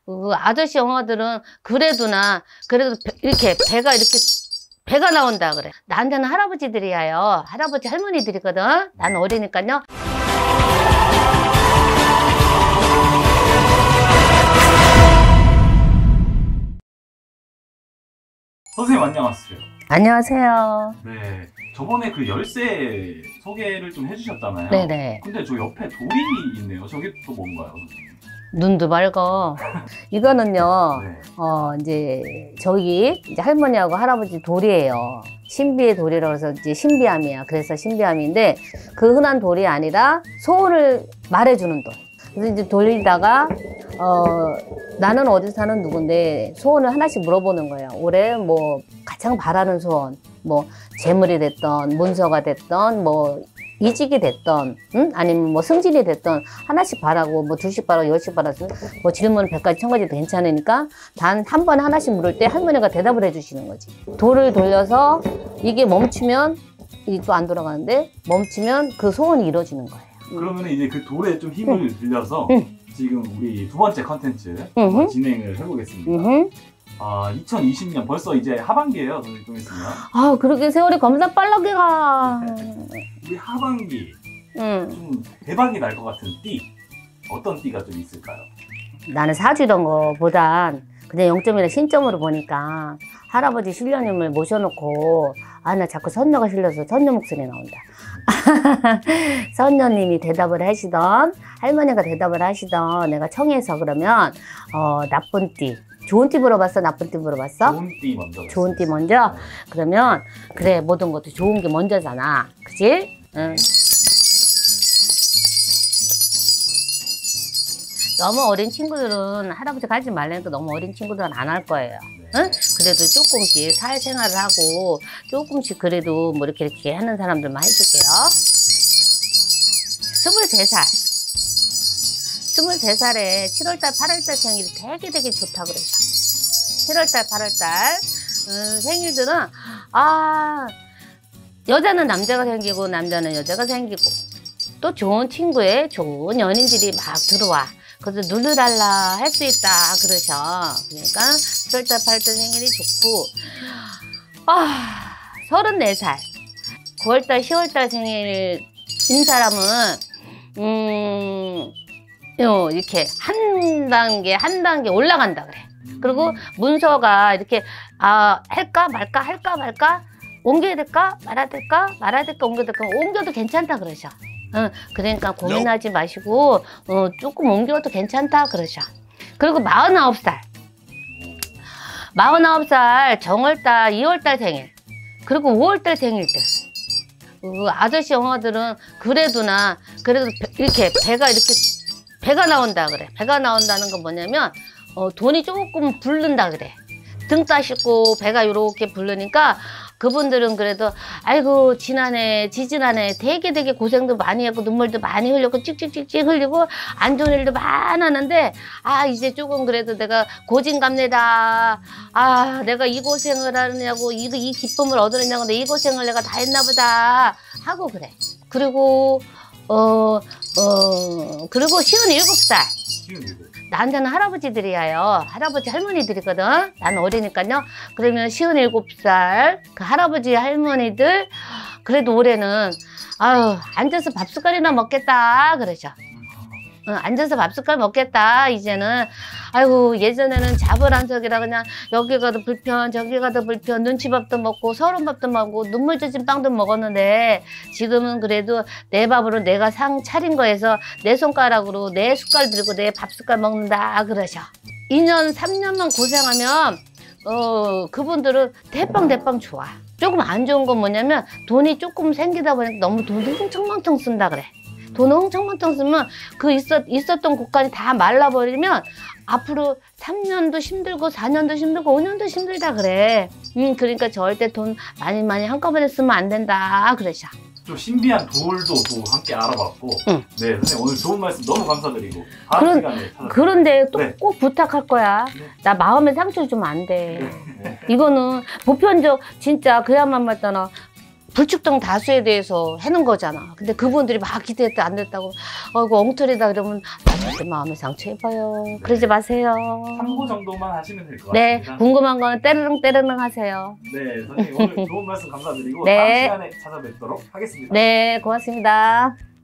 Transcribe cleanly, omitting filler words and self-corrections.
아저씨 영화들은 그래도 이렇게 배가 나온다 그래. 나한테는 할아버지들이에요. 할아버지 할머니들이거든. 난 어리니까요. 선생님 안녕하세요. 안녕하세요. 네, 저번에 그 열쇠 소개를 좀 해주셨잖아요. 네네. 근데 저 옆에 돌이 있네요. 저게 또 뭔가요, 선생님? 눈도 맑어. 이거는요, 네. 이제 저기 이제 할머니하고 할아버지 돌이에요. 신비의 돌이라고 해서 이제 신비함이야. 그래서 신비함인데 그 흔한 돌이 아니라 소원을 말해주는 돌. 그래서 이제 돌리다가 나는 어디 사는 누군데 소원을 하나씩 물어보는 거예요. 올해 뭐 가장 바라는 소원, 뭐 재물이 됐던, 문서가 됐던, 뭐 이직이 됐던, 아니면 뭐 승진이 됐던 하나씩 바라고 뭐 2씩 바라고 10씩 바라서 뭐 질문 100가지 1000가지도 괜찮으니까 단 한 번에 하나씩 물을 때 할머니가 대답을 해주시는 거지. 돌을 돌려서 이게 멈추면 이게 또 안 돌아가는데 멈추면 그 소원이 이루어지는 거예요. 그러면 이제 그 돌에 좀 힘을 빌려서 지금 우리 두 번째 컨텐츠 진행을 해보겠습니다. 2020년 벌써 이제 하반기예요, 선생님. 좀 있으면. 아, 그렇게 세월이 검사 빨라게 가. 우리 하반기 좀 대박이 날 것 같은 띠, 어떤 띠가 좀 있을까요? 나는 사주던 거보단 그냥 0점이나 신점으로 보니까 할아버지 신령님을 모셔놓고 나 자꾸 선녀가 실려서 선녀 목소리 나온다. 선녀님이 대답을 하시던, 할머니가 대답을 하시던, 내가 청해서 그러면 나쁜 띠, 좋은 띠 물어봤어? 나쁜 띠 물어봤어? 좋은 띠 먼저. 좋은 띠 먼저? 그러면 그래, 모든 것도 좋은 게 먼저잖아. 그치? 응. 너무 어린 친구들은 할아버지 가지 말라니까 너무 어린 친구들은 안 할 거예요. 응? 그래도 조금씩 사회생활을 하고 조금씩 그래도 뭐 이렇게 하는 사람들만 해줄게요. 23살. 23살에 7월달, 8월달 생일이 되게 좋다 그러죠. 7월달, 8월달 생일들은 여자는 남자가 생기고 남자는 여자가 생기고 또 좋은 친구에 좋은 연인들이 막 들어와. 그래서 룰루랄라 할 수 있다 그러셔. 그러니까 7월달, 8월달 생일이 좋고 34살 9월달, 10월달 생일인 사람은 이렇게 한 단계 올라간다 그래. 그리고 문서가 이렇게 할까 말까 옮겨야 될까 말아야 될까 옮겨야 될까 옮겨도 괜찮다 그러셔. 그러니까 고민하지 마시고 조금 옮겨도 괜찮다 그러셔. 그리고 49살 정월달 2월달 생일 그리고 5월달 생일들 아저씨 영화들은 그래도 이렇게 배가 나온다 그래. 배가 나온다는 건 뭐냐면 돈이 조금 부른다 그래. 등 따시고 배가 이렇게 부르니까 그분들은 그래도 아이고 지지난해 되게 고생도 많이 했고 눈물도 많이 흘렸고 찍찍찍찍 흘리고 안 좋은 일도 많았는데 이제 조금 그래도 내가 고진감래다. 내가 이 고생을 하느냐고 이 기쁨을 얻으느냐고 이 고생을 내가 다 했나 보다 하고 그래. 그리고 그리고 57살 나한테는 할아버지들이에요. 할아버지 할머니들이거든. 난 어리니까요. 그러면 57살 그 할아버지 할머니들 그래도 올해는 앉아서 밥 숟갈이나 먹겠다 그러죠. 앉아서 밥 숟갈 먹겠다 이제는. 아이고 예전에는 자불안석이라 그냥 여기 가도 불편 저기 가도 불편 눈치밥도 먹고 서른밥도 먹고 눈물 젖은 빵도 먹었는데 지금은 그래도 내 밥으로 내가 상 차린 거에서 내 손가락으로 내 숟갈 들고 내 밥 숟갈 먹는다 그러셔. 2년 3년만 고생하면 그분들은 대빵 좋아. 조금 안 좋은 건 뭐냐면 돈이 조금 생기다 보니까 너무 돈을 흥청망청 쓴다 그래. 돈을 흥청망청 쓰면 그 있었던 곳까지 다 말라버리면 앞으로 3년도 힘들고 4년도 힘들고 5년도 힘들다 그래. 그러니까 절대 돈 많이 한꺼번에 쓰면 안 된다 그러셔. 좀 신비한 돌도 또 함께 알아봤고 네, 선생님 오늘 좋은 말씀 너무 감사드리고 다음 시간에 찾아뵙겠습니다. 그런데 또 꼭 부탁할 거야. 나 마음에 상처 주면 안 돼. 이거는 보편적 진짜 그야만 말잖아. 불축성 다수에 대해서 해놓은 거잖아. 근데 그분들이 막 기대했다 안 됐다고 이거 엉터리다 그러면 나한테 마음에 상처해봐요. 네. 그러지 마세요. 참고 정도만 하시면 될 것 네, 같습니다. 궁금한 거는 때르릉 하세요. 네, 선생님 오늘 좋은 말씀 감사드리고 네. 다음 시간에 찾아뵙도록 하겠습니다. 네, 고맙습니다.